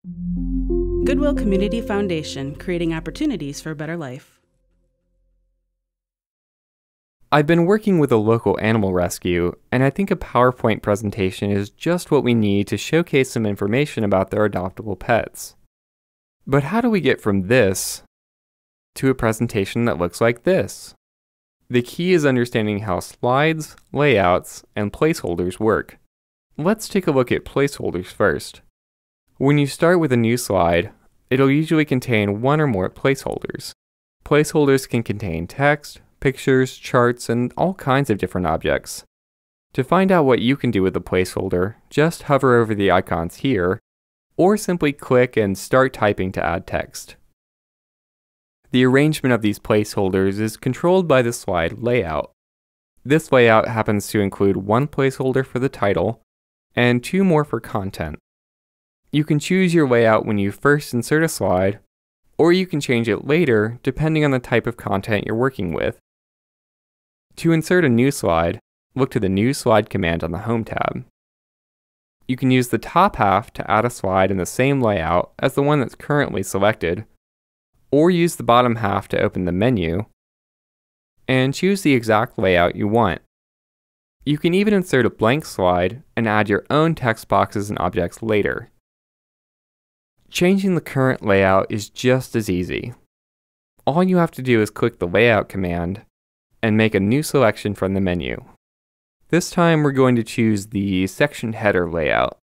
Goodwill Community Foundation, creating opportunities for a better life. I've been working with a local animal rescue, and I think a PowerPoint presentation is just what we need to showcase some information about their adoptable pets. But how do we get from this to a presentation that looks like this? The key is understanding how slides, layouts, and placeholders work. Let's take a look at placeholders first. When you start with a new slide, it'll usually contain one or more placeholders. Placeholders can contain text, pictures, charts, and all kinds of different objects. To find out what you can do with a placeholder, just hover over the icons here, or simply click and start typing to add text. The arrangement of these placeholders is controlled by the slide layout. This layout happens to include one placeholder for the title, and two more for content. You can choose your layout when you first insert a slide, or you can change it later depending on the type of content you're working with. To insert a new slide, look to the New Slide command on the Home tab. You can use the top half to add a slide in the same layout as the one that's currently selected, or use the bottom half to open the menu, and choose the exact layout you want. You can even insert a blank slide and add your own text boxes and objects later. Changing the current layout is just as easy. All you have to do is click the Layout command and make a new selection from the menu. This time we're going to choose the section header layout.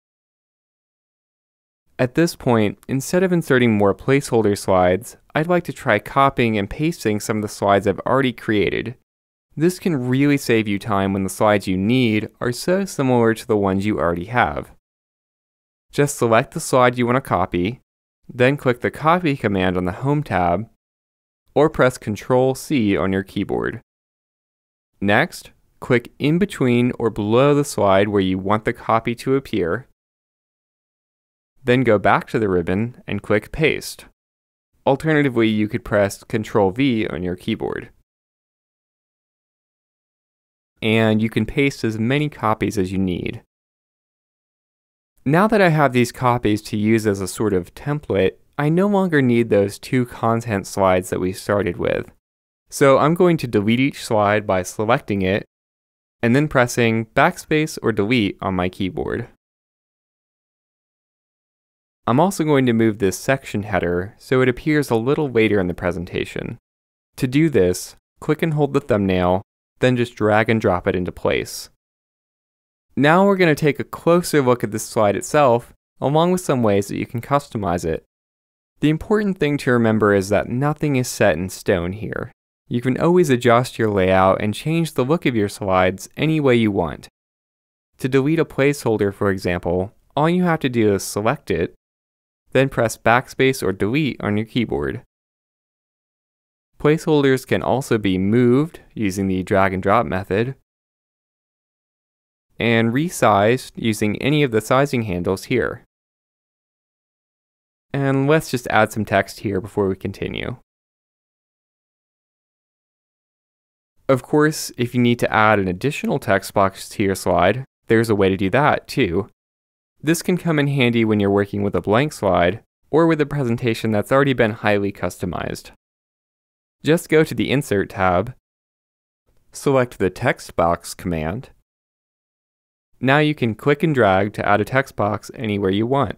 At this point, instead of inserting more placeholder slides, I'd like to try copying and pasting some of the slides I've already created. This can really save you time when the slides you need are so similar to the ones you already have. Just select the slide you want to copy, then click the Copy command on the Home tab, or press Ctrl-C on your keyboard. Next, click in between or below the slide where you want the copy to appear, then go back to the ribbon and click Paste. Alternatively, you could press Ctrl-V on your keyboard. And you can paste as many copies as you need. Now that I have these copies to use as a sort of template, I no longer need those two content slides that we started with. So I'm going to delete each slide by selecting it, and then pressing Backspace or Delete on my keyboard. I'm also going to move this section header so it appears a little later in the presentation. To do this, click and hold the thumbnail, then just drag and drop it into place. Now we're going to take a closer look at this slide itself, along with some ways that you can customize it. The important thing to remember is that nothing is set in stone here. You can always adjust your layout and change the look of your slides any way you want. To delete a placeholder, for example, all you have to do is select it, then press Backspace or Delete on your keyboard. Placeholders can also be moved using the drag and drop method, and resized using any of the sizing handles here. And let's just add some text here before we continue. Of course, if you need to add an additional text box to your slide, there's a way to do that too. This can come in handy when you're working with a blank slide or with a presentation that's already been highly customized. Just go to the Insert tab, select the Text Box command. Now you can click and drag to add a text box anywhere you want.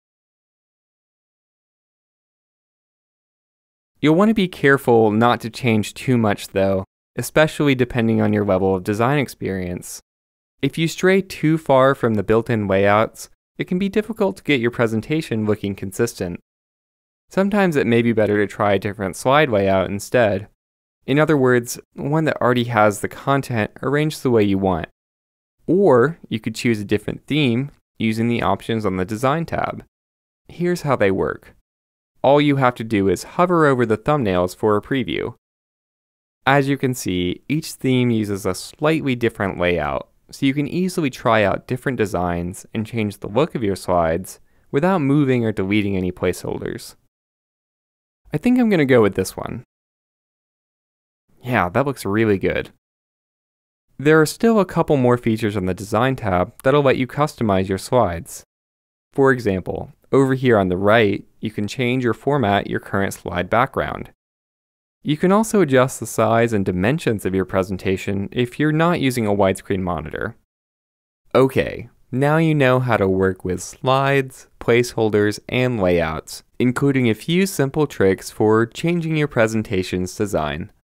You'll want to be careful not to change too much though, especially depending on your level of design experience. If you stray too far from the built-in layouts, it can be difficult to get your presentation looking consistent. Sometimes it may be better to try a different slide layout instead. In other words, one that already has the content arranged the way you want. Or you could choose a different theme using the options on the Design tab. Here's how they work. All you have to do is hover over the thumbnails for a preview. As you can see, each theme uses a slightly different layout, so you can easily try out different designs and change the look of your slides without moving or deleting any placeholders. I think I'm going to go with this one. Yeah, that looks really good. There are still a couple more features on the Design tab that'll let you customize your slides. For example, Over here on the right, you can change or format your current slide background. You can also adjust the size and dimensions of your presentation if you're not using a widescreen monitor. Okay, now you know how to work with slides, placeholders, and layouts, including a few simple tricks for changing your presentation's design.